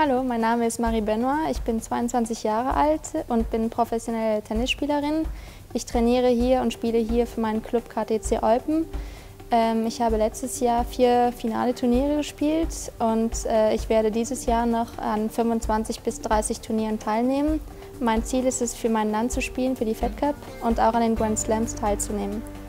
Hallo, mein Name ist Marie Benoit, ich bin 22 Jahre alt und bin professionelle Tennisspielerin. Ich trainiere hier und spiele hier für meinen Club KTC Eupen. Ich habe letztes Jahr 4 finale Turniere gespielt und ich werde dieses Jahr noch an 25 bis 30 Turnieren teilnehmen. Mein Ziel ist es, für mein Land zu spielen, für die Fed Cup und auch an den Grand Slams teilzunehmen.